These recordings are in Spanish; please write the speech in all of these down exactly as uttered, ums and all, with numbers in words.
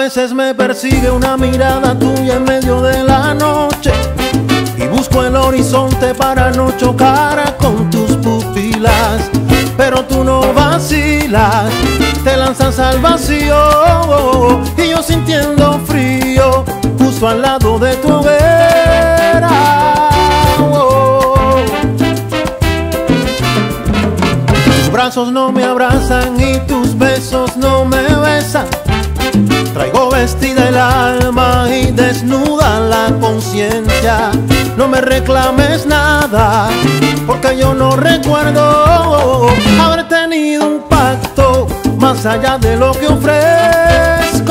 veces me persigue una mirada tuya en medio de la noche y busco el horizonte para no chocar con tus pupilas, pero tú no vacilas, te lanzas al vacío y yo sintiendo frío justo al lado de tu hoguera. Tus brazos no me abrazan y tus besos no me besan. Traigo vestida el alma y desnuda la conciencia. No me reclames nada, porque yo no recuerdo haber tenido un pacto más allá de lo que ofrezco.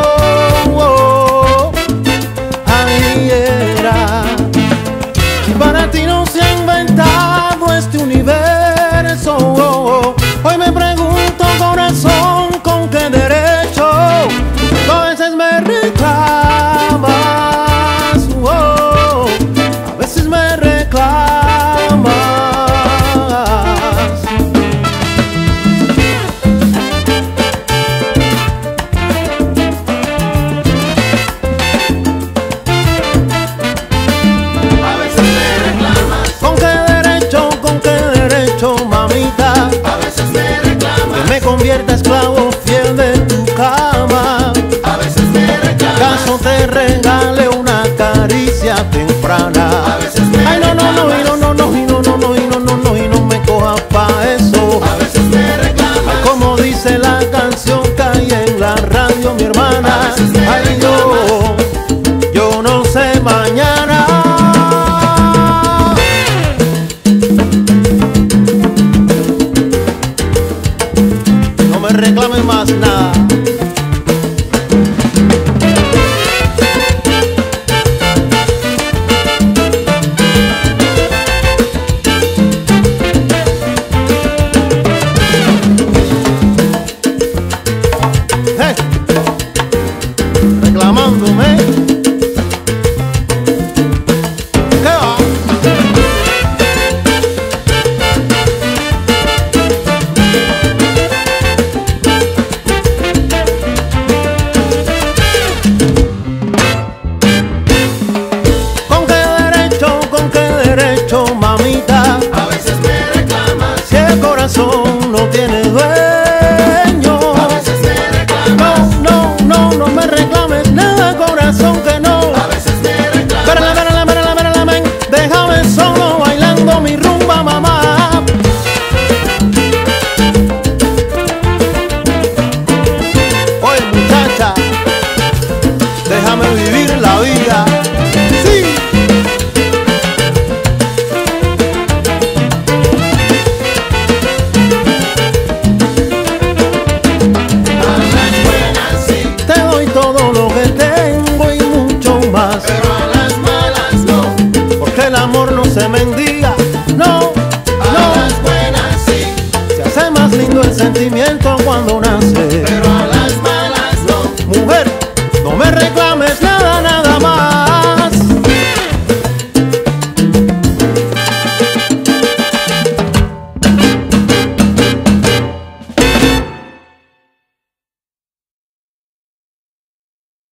Ahí era. Para ti no se ha inventado este universo. Hoy me pregunto, corazón, ¿con qué derecho a veces me reclamas? Oh, a veces me reclamas. A veces me reclamas. ¿Con qué derecho, con qué derecho, mamita? A veces me reclamas. Que me convierta esclavo fiel de tu cama. A veces me reclamas. ¿Acaso te regale una caricia temprana? A veces me Ay, no, no, no, y reclamas. no, no, no, y no, no, no, y no, no, no, y no me cojas pa' eso. A veces me reclamas. Como dice la canción que hay en la radio, mi hermana. A veces me Ay,